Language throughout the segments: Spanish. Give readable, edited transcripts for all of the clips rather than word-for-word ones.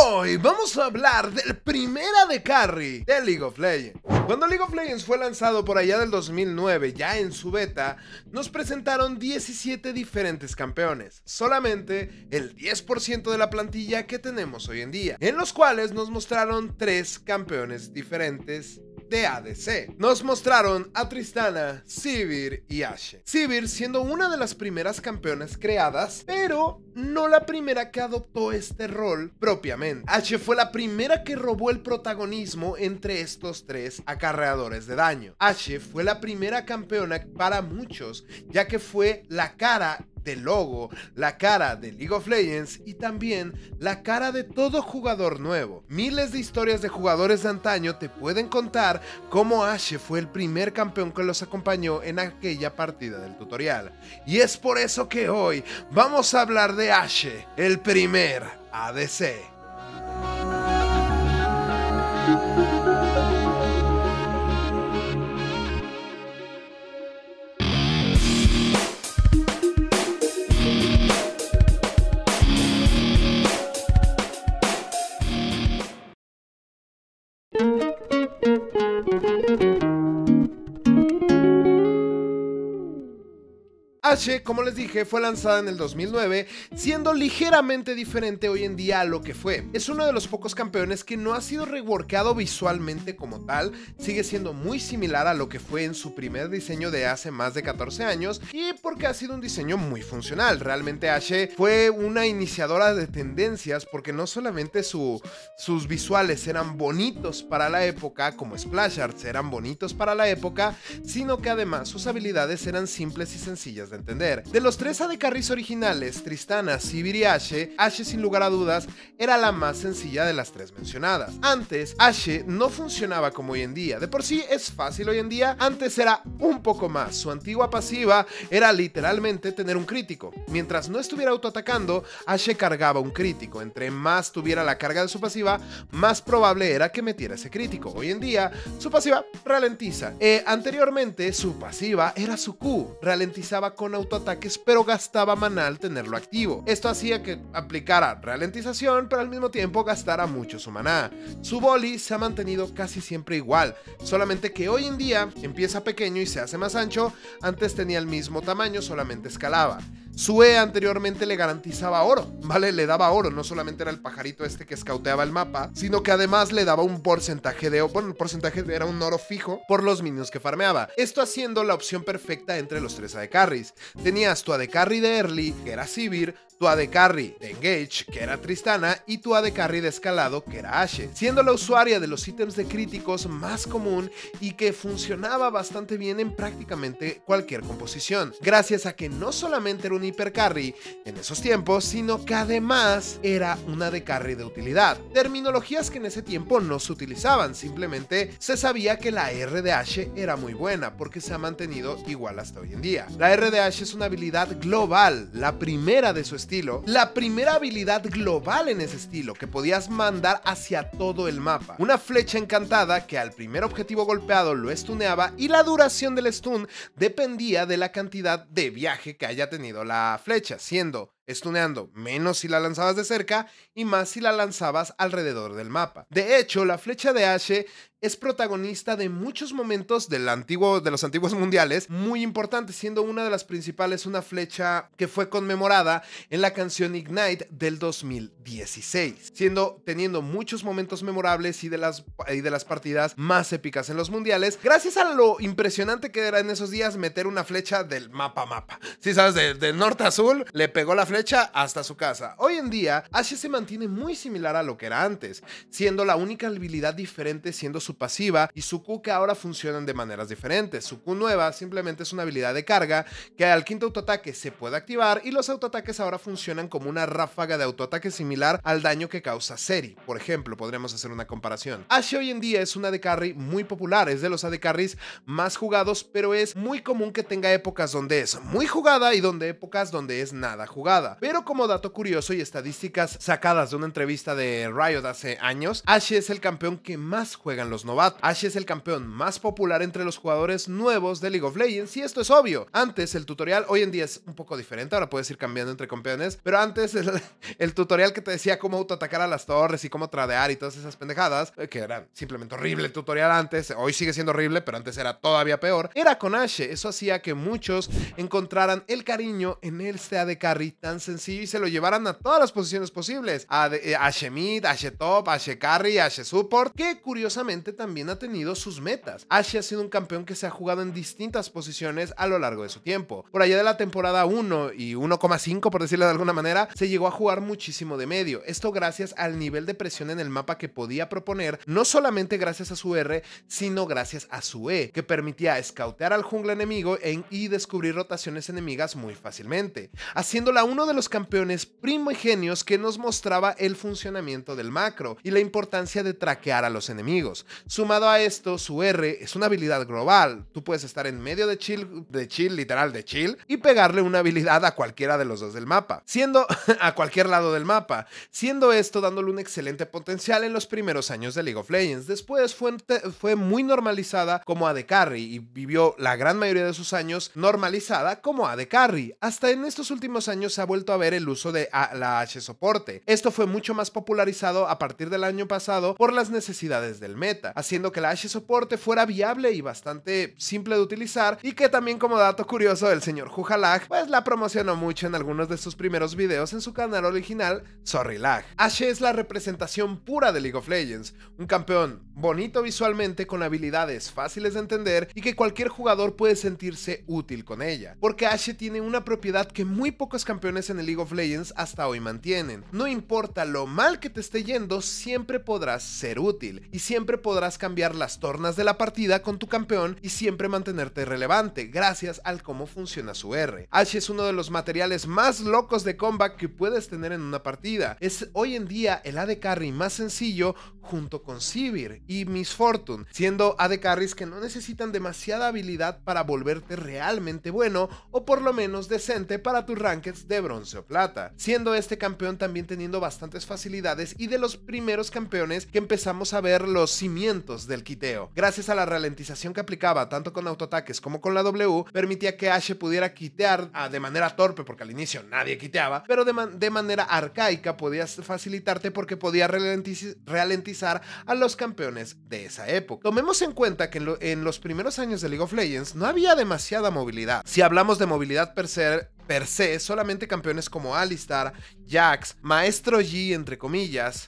Hoy vamos a hablar del primer AD Carry de League of Legends. Cuando League of Legends fue lanzado por allá del 2009, ya en su beta, nos presentaron 17 diferentes campeones, solamente el 10% de la plantilla que tenemos hoy en día, en los cuales nos mostraron 3 campeones diferentes de ADC. Nos mostraron a Tristana, Sivir y Ashe. Sivir siendo una de las primeras campeonas creadas, pero no la primera que adoptó este rol propiamente. Ashe fue la primera que robó el protagonismo entre estos 3 acarreadores de daño. Ashe fue la primera campeona para muchos, ya que fue la cara del logo, la cara de League of Legends y también la cara de todo jugador nuevo. Miles de historias de jugadores de antaño te pueden contar cómo Ashe fue el primer campeón que los acompañó en aquella partida del tutorial. Y es por eso que hoy vamos a hablar de Ashe, el primer ADC. Ashe, como les dije, fue lanzada en el 2009, siendo ligeramente diferente hoy en día a lo que fue. Es uno de los pocos campeones que no ha sido reworkado visualmente como tal, sigue siendo muy similar a lo que fue en su primer diseño de hace más de 14 años y porque ha sido un diseño muy funcional. Realmente Ashe fue una iniciadora de tendencias porque no solamente sus visuales eran bonitos para la época, como splash arts eran bonitos para la época, sino que además sus habilidades eran simples y sencillas de entender. De los 3 AD Carries originales, Tristana, Sivir y Ashe, Ashe sin lugar a dudas era la más sencilla de las 3 mencionadas. Antes, Ashe no funcionaba como hoy en día. De por sí es fácil hoy en día, antes era un poco más. Su antigua pasiva era literalmente tener un crítico. Mientras no estuviera autoatacando, Ashe cargaba un crítico. Entre más tuviera la carga de su pasiva, más probable era que metiera ese crítico. Hoy en día, su pasiva ralentiza. Anteriormente, su pasiva era su Q. Ralentizaba con autoataques, pero gastaba maná al tenerlo activo. Esto hacía que aplicara ralentización, pero al mismo tiempo gastara mucho su maná. Su volley se ha mantenido casi siempre igual, solamente que hoy en día empieza pequeño y se hace más ancho. Antes tenía el mismo tamaño, solamente escalaba. Su E anteriormente le garantizaba oro, ¿vale? Le daba oro, no solamente era el pajarito este que escauteaba el mapa, sino que además le daba un porcentaje de oro, bueno, el porcentaje era un oro fijo por los minions que farmeaba. Esto haciendo la opción perfecta entre los 3 AD Carries. Tenías tu AD Carry de early, que era Sivir, tu AD Carry de engage, que era Tristana, y tu AD Carry de escalado, que era Ashe, siendo la usuaria de los ítems de críticos más común y que funcionaba bastante bien en prácticamente cualquier composición, gracias a que no solamente era un hiper carry en esos tiempos, sino que además era una AD Carry de utilidad. Terminologías que en ese tiempo no se utilizaban, simplemente se sabía que la R de Ashe era muy buena porque se ha mantenido igual hasta hoy en día. La R de Ashe es una habilidad global, la primera de su estilo, la primera habilidad global en ese estilo que podías mandar hacia todo el mapa. Una flecha encantada que al primer objetivo golpeado lo stuneaba y la duración del stun dependía de la cantidad de viaje que haya tenido la flecha, siendo stuneando menos si la lanzabas de cerca y más si la lanzabas alrededor del mapa. De hecho, la flecha de Ashe es protagonista de muchos momentos de los antiguos mundiales muy importantes, siendo una de las principales una flecha que fue conmemorada en la canción Ignite del 2016, teniendo muchos momentos memorables y de las partidas más épicas en los mundiales, gracias a lo impresionante que era en esos días meter una flecha del mapa. Si sabes, de norte a sur, le pegó la flecha hasta su casa. Hoy en día, Ashe se mantiene muy similar a lo que era antes, siendo la única habilidad diferente siendo su pasiva y su Q, que ahora funcionan de maneras diferentes. Su Q nueva simplemente es una habilidad de carga que al quinto autoataque se puede activar y los autoataques ahora funcionan como una ráfaga de autoataque similar al daño que causa Seri. Por ejemplo, podremos hacer una comparación. Ashe hoy en día es una AD Carry muy popular, es de los AD Carries más jugados, pero es muy común que tenga épocas donde es muy jugada y épocas donde es nada jugada. temporada. Pero como dato curioso y estadísticas sacadas de una entrevista de Riot hace años, Ashe es el campeón que más juegan los novatos. Ashe es el campeón más popular entre los jugadores nuevos de League of Legends, y esto es obvio. Antes el tutorial, hoy en día es un poco diferente, ahora puedes ir cambiando entre campeones, pero antes el tutorial que te decía cómo autoatacar a las torres y cómo tradear y todas esas pendejadas, que era simplemente horrible el tutorial antes, hoy sigue siendo horrible, pero antes era todavía peor, era con Ashe. Eso hacía que muchos encontraran el cariño en este AD Carry tan sencillo y se lo llevaran a todas las posiciones posibles, Ashe Mid, Ashe Top, Ashe Carry, Ashe Support, que curiosamente también ha tenido sus metas. Ashe ha sido un campeón que se ha jugado en distintas posiciones a lo largo de su tiempo. Por allá de la temporada 1 y 1,5 por decirlo de alguna manera, se llegó a jugar muchísimo de medio. Esto gracias al nivel de presión en el mapa que podía proponer, no solamente gracias a su R, sino gracias a su E, que permitía escautear al jungla enemigo y descubrir rotaciones enemigas muy fácilmente, haciéndola uno de los campeones primigenios que nos mostraba el funcionamiento del macro y la importancia de traquear a los enemigos. Sumado a esto, su R es una habilidad global. Tú puedes estar en medio de chill, literal de chill, y pegarle una habilidad a cualquiera de los dos del mapa, siendo a cualquier lado del mapa, siendo esto dándole un excelente potencial en los primeros años de League of Legends. Después fue muy normalizada como AD Carry y vivió la gran mayoría de sus años normalizada como AD Carry. Hasta en estos últimos años se ha vuelto a ver el uso de la Ashe soporte. Esto fue mucho más popularizado a partir del año pasado por las necesidades del meta, haciendo que la Ashe soporte fuera viable y bastante simple de utilizar, y que también, como dato curioso, el señor Juhalag pues la promocionó mucho en algunos de sus primeros videos en su canal original Sorry Lag. Ashe es la representación pura de League of Legends, un campeón bonito visualmente, con habilidades fáciles de entender y que cualquier jugador puede sentirse útil con ella, porque Ashe tiene una propiedad que muy pocos campeones en el League of Legends hasta hoy mantienen. No importa lo mal que te esté yendo, siempre podrás ser útil y siempre podrás cambiar las tornas de la partida con tu campeón y siempre mantenerte relevante gracias al cómo funciona su R. Ashe es uno de los materiales más locos de comeback que puedes tener en una partida. Es hoy en día el AD Carry más sencillo junto con Sivir y Miss Fortune, siendo AD Carries que no necesitan demasiada habilidad para volverte realmente bueno, o por lo menos decente para tus rankeds de bronce o plata, siendo este campeón también teniendo bastantes facilidades y de los primeros campeones que empezamos a ver los cimientos del quiteo. Gracias a la ralentización que aplicaba tanto con autoataques como con la W, permitía que Ashe pudiera quitear de manera torpe, porque al inicio nadie quiteaba, pero de manera arcaica podías facilitarte porque podía ralentizar a los campeones de esa época. Tomemos en cuenta que en los primeros años de League of Legends no había demasiada movilidad. Si hablamos de movilidad per se, solamente campeones como Alistar, Jax, Maestro Yi entre comillas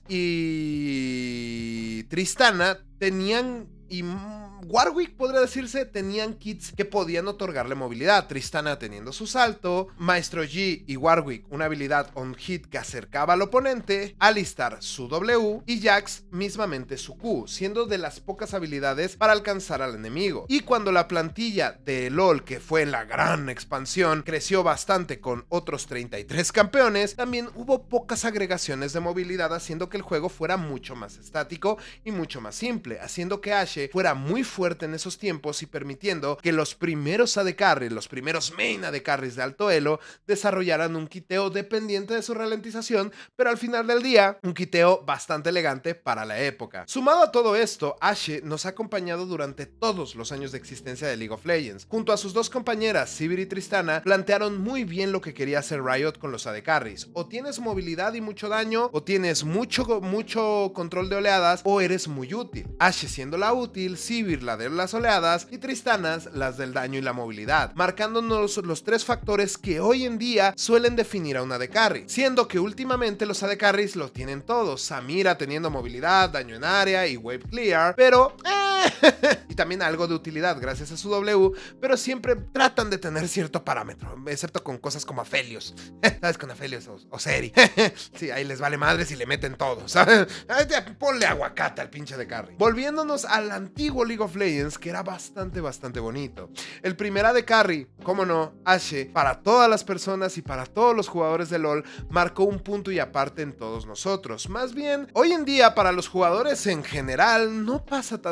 y Tristana tenían, y Warwick podría decirse, tenían kits que podían otorgarle movilidad. Tristana teniendo su salto, Maestro Yi y Warwick una habilidad on hit que acercaba al oponente, Alistar su W y Jax mismamente su Q, siendo de las pocas habilidades para alcanzar al enemigo. Y cuando la plantilla de LoL, que fue en la gran expansión, creció bastante con otros 33 campeones, también hubo pocas agregaciones de movilidad, haciendo que el juego fuera mucho más estático y mucho más simple, haciendo que Ashe fuera muy fuerte en esos tiempos y permitiendo que los primeros AD Carry, los primeros main AD Carries de alto elo, desarrollaran un quiteo dependiente de su ralentización, pero al final del día, un quiteo bastante elegante para la época. Sumado a todo esto, Ashe nos ha acompañado durante todos los años de existencia de League of Legends. Junto a sus dos compañeras, Sivir y Tristana, plantearon muy bien lo que quería hacer Riot con los AD Carries. O tienes movilidad y mucho daño, o tienes mucho control de oleadas, o eres muy útil. Ashe siendo la útil, Sivir la de las oleadas y Tristana las del daño y la movilidad, marcándonos los tres factores que hoy en día suelen definir a un AD Carry, siendo que últimamente los AD Carries lo tienen todos, Samira teniendo movilidad, daño en área y wave clear, pero y también algo de utilidad gracias a su W, pero siempre tratan de tener cierto parámetro, excepto con cosas como Aphelios, ¿sabes? Con Aphelios o Seri, sí, ahí les vale madres y le meten todo, ¿sabes? Ponle aguacate al pinche de carry. Volviéndonos al antiguo League of Legends, que era bastante bonito. El primer AD Carry, como no, Ashe, para todas las personas y para todos los jugadores de LoL, marcó un punto y aparte en todos nosotros. Más bien, hoy en día para los jugadores en general no pasa tanto así,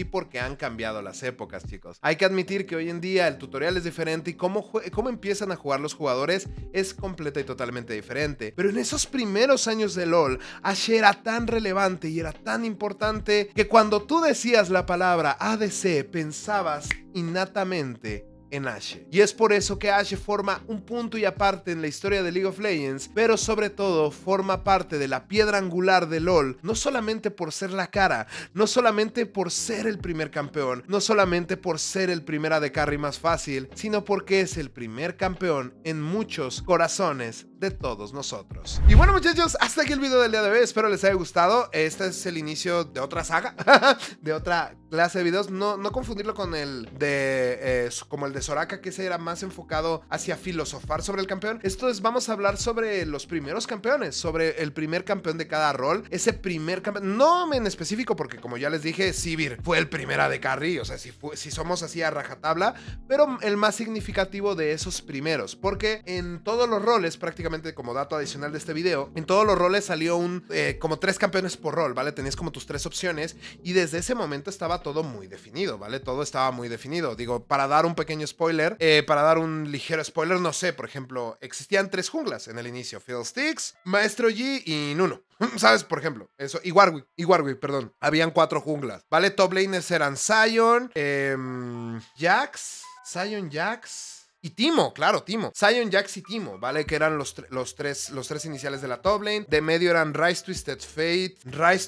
porque han cambiado las épocas, chicos. Hay que admitir que hoy en día el tutorial es diferente y cómo empiezan a jugar los jugadores es completa y totalmente diferente. Pero en esos primeros años de LoL, Ashe era tan relevante y era tan importante que cuando tú decías la palabra ADC pensabas innatamente en Ashe. Y es por eso que Ashe forma un punto y aparte en la historia de League of Legends, pero sobre todo forma parte de la piedra angular de LoL, no solamente por ser la cara, no solamente por ser el primer campeón, no solamente por ser el primer AD Carry más fácil, sino porque es el primer campeón en muchos corazones de todos nosotros. Y bueno, muchachos, hasta aquí el video del día de hoy, espero les haya gustado. Este es el inicio de otra saga, de otra clase de videos, no confundirlo con el de como el de Soraka, que ese era más enfocado hacia filosofar sobre el campeón. Esto es, vamos a hablar sobre los primeros campeones, sobre el primer campeón de cada rol, ese primer campeón, no en específico, porque como ya les dije, Sivir fue el primer AD Carry, o sea, si somos así a rajatabla, pero el más significativo de esos primeros, porque en todos los roles, prácticamente como dato adicional de este video, en todos los roles salió como 3 campeones por rol, ¿vale? Tenías como tus 3 opciones y desde ese momento estaba todo muy definido, ¿vale? Todo estaba muy definido. Digo, para dar un pequeño spoiler, para dar un ligero spoiler, no sé, por ejemplo, existían 3 junglas en el inicio: Fiddlesticks, Maestro Yi y Nuno. ¿Sabes? Por ejemplo, eso. Y Warwick, perdón. Habían 4 junglas, ¿vale? Top laners eran Sion, Jax, y Teemo, claro, Teemo. Sion, Jax y Teemo, ¿vale? Que eran los tres iniciales de la top lane. De medio eran Ryze, Twisted Fate,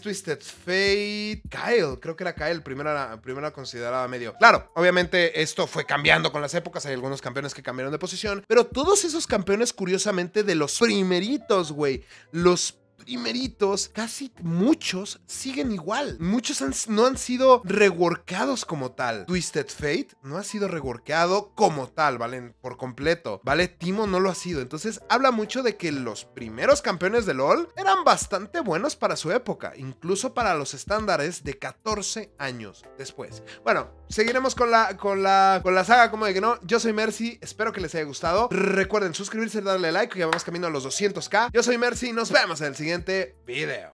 Kayle, creo que era Kayle, primero considerada medio. Claro, obviamente esto fue cambiando con las épocas, hay algunos campeones que cambiaron de posición, pero todos esos campeones, curiosamente, de los primeritos, güey, los primeritos, casi muchos siguen igual. Muchos no han sido reworkados como tal. Twisted Fate no ha sido reworkado como tal, ¿vale? Por completo, ¿vale? Teemo no lo ha sido. Entonces habla mucho de que los primeros campeones de LoL eran bastante buenos para su época, incluso para los estándares de 14 años después. Bueno, seguiremos con la saga, como de que no. Yo soy Mercy, espero que les haya gustado. Recuerden suscribirse y darle like, que ya vamos camino a los 200k. Yo soy Mercy, nos vemos en el siguiente video.